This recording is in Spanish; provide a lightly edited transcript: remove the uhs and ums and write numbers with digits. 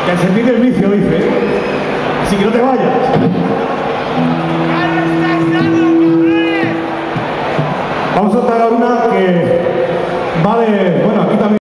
Que el sentir del vicio, dice. Así que no te vayas. Vamos a tragar una que va de... Bueno, aquí también...